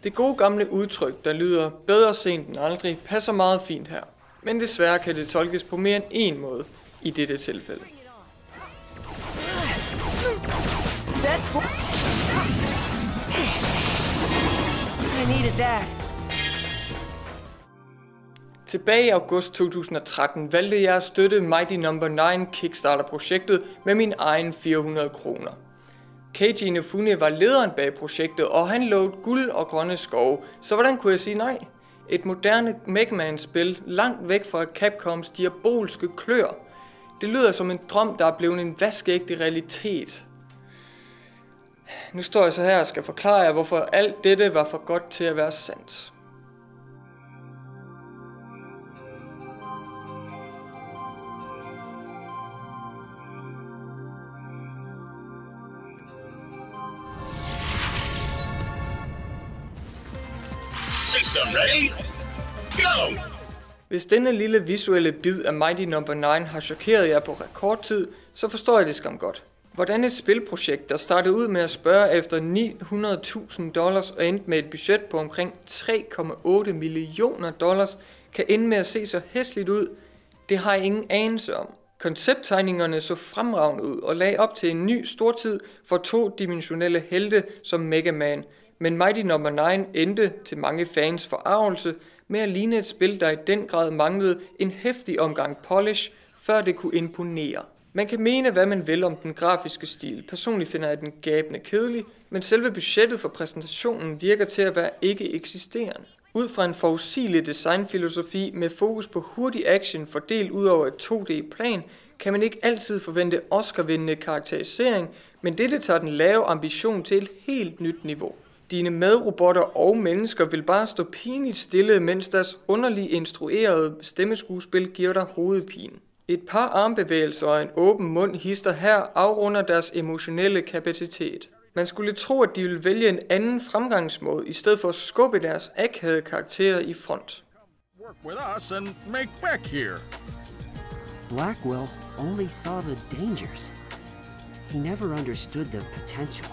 Det gode gamle udtryk, der lyder bedre sent end aldrig, passer meget fint her. Men desværre kan det tolkes på mere end én måde i dette tilfælde. Tilbage i august 2013 valgte jeg at støtte Mighty No. 9 Kickstarter-projektet med min egen 400 kroner. Keiji Inafune var lederen bag projektet, og han lovede guld og grønne skove, så hvordan kunne jeg sige nej? Et moderne Mega Man-spil langt væk fra Capcoms diabolske klør. Det lyder som en drøm, der er blevet en vaskeægte realitet. Nu står jeg så her og skal forklare jer, hvorfor alt dette var for godt til at være sandt. Hvis denne lille visuelle bid af Mighty No. 9 har chokeret jer på rekordtid, så forstår jeg det skam godt. Hvordan et spilprojekt, der startede ud med at spørge efter $900.000 og endte med et budget på omkring $3,8 millioner, kan ende med at se så hæsligt ud, det har jeg ingen anelse om. Koncepttegningerne så fremragende ud og lagde op til en ny stortid for todimensionelle helte som Mega Man, men Mighty No. 9 endte til mange fans forargelse med at ligne et spil, der i den grad manglede en heftig omgang polish, før det kunne imponere. Man kan mene, hvad man vil om den grafiske stil. Personligt finder jeg den gabende kedelig, men selve budgettet for præsentationen virker til at være ikke eksisterende. Ud fra en forudsigelig designfilosofi med fokus på hurtig action fordelt ud over et 2D-plan, kan man ikke altid forvente Oscar-vindende karakterisering, men dette tager den lave ambition til et helt nyt niveau. Dine medrobotter og mennesker vil bare stå pinligt stille, mens deres underligt instruerede stemmeskuespil giver dig hovedpine. Et par armbevægelser og en åben mund hister her afrunder deres emotionelle kapacitet. Man skulle tro, at de ville vælge en anden fremgangsmåde, i stedet for at skubbe deres akavede karakterer i front. Blackwell only saw the dangers. He never understood the potential.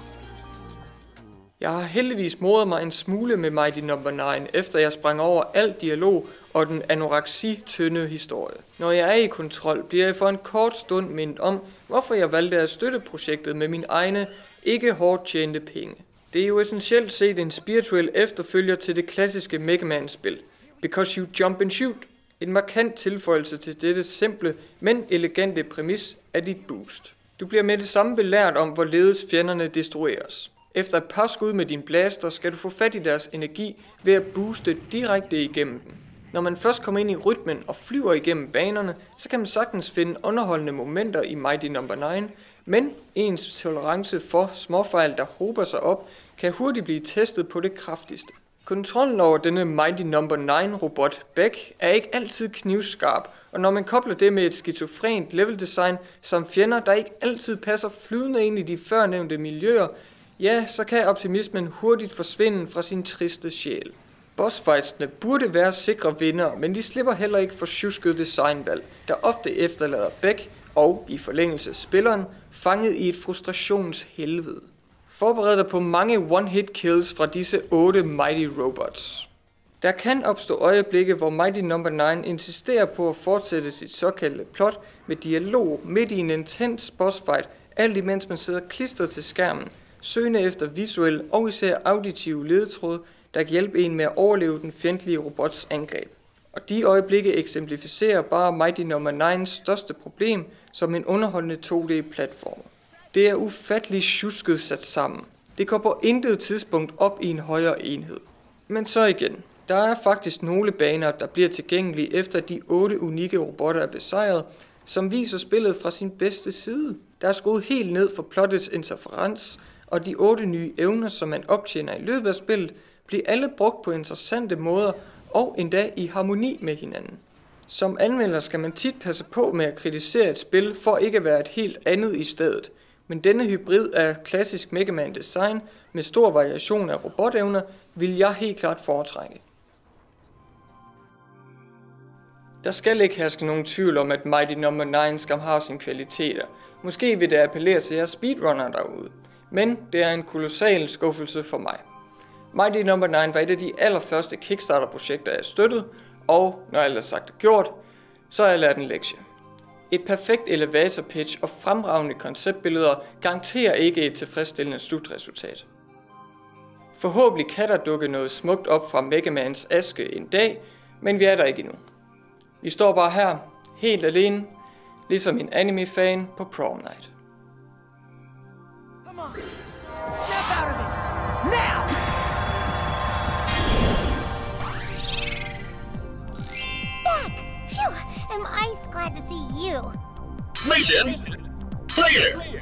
Jeg har heldigvis modet mig en smule med Mighty No. 9, efter jeg sprang over al dialog og den anoreksi-tynde historie. Når jeg er i kontrol, bliver jeg for en kort stund mindet om, hvorfor jeg valgte at støtte projektet med mine egne, ikke hårdt tjente penge. Det er jo essentielt set en spirituel efterfølger til det klassiske Mega Man-spil, Because You Jump and Shoot. En markant tilføjelse til dette simple, men elegante præmis af dit boost. Du bliver med det samme belært om, hvorledes fjenderne destrueres. Efter et par skud med din blaster skal du få fat i deres energi ved at booste direkte igennem dem. Når man først kommer ind i rytmen og flyver igennem banerne, så kan man sagtens finde underholdende momenter i Mighty No. 9, men ens tolerance for småfejl, der hober sig op, kan hurtigt blive testet på det kraftigste. Kontrollen over denne Mighty No. 9 robot Beck er ikke altid knivskarp, og når man kobler det med et skizofrent leveldesign samt fjender, der ikke altid passer flydende ind i de førnævnte miljøer, ja, så kan optimismen hurtigt forsvinde fra sin triste sjæl. Bossfightsene burde være sikre vindere, men de slipper heller ikke for sjuskede designvalg, der ofte efterlader Beck og, i forlængelse spilleren, fanget i et frustrationshelvede. Forbered dig på mange one-hit kills fra disse 8 Mighty Robots. Der kan opstå øjeblikke, hvor Mighty No. 9 insisterer på at fortsætte sit såkaldte plot med dialog midt i en intens bossfight, alt imens man sidder klistret til skærmen, søgende efter visuelle og især auditive ledetråde, der kan hjælpe en med at overleve den fjendtlige robots angreb. Og de øjeblikke eksemplificerer bare Mighty No. 9's største problem som en underholdende 2D-platform. Det er ufattelig sjusket sat sammen. Det går på intet tidspunkt op i en højere enhed. Men så igen, der er faktisk nogle baner, der bliver tilgængelige efter de 8 unikke robotter er besejret, som viser spillet fra sin bedste side. Der er skruet helt ned for plottets interferens, og de 8 nye evner, som man optjener i løbet af spillet, bliver alle brugt på interessante måder og endda i harmoni med hinanden. Som anmelder skal man tit passe på med at kritisere et spil for ikke at være et helt andet i stedet, men denne hybrid af klassisk Mega Man design med stor variation af robotevner vil jeg helt klart foretrække. Der skal ikke herske nogen tvivl om, at Mighty No. 9 skam har sine kvaliteter. Måske vil det appellere til jer speedrunner derude, men det er en kolossal skuffelse for mig. Mighty No. 9 var et af de allerførste Kickstarter-projekter, jeg støttede, og når alt er sagt og gjort, så har jeg lært en lektie. Et perfekt elevator pitch og fremragende konceptbilleder garanterer ikke et tilfredsstillende slutresultat. Forhåbentlig kan der dukke noget smukt op fra Mega Mans aske en dag, men vi er der ikke endnu. Vi står bare her, helt alene, ligesom en anime-fan på prom night. Come on, snap out of it, now! Back! Phew, am I glad to see you. Mission clear.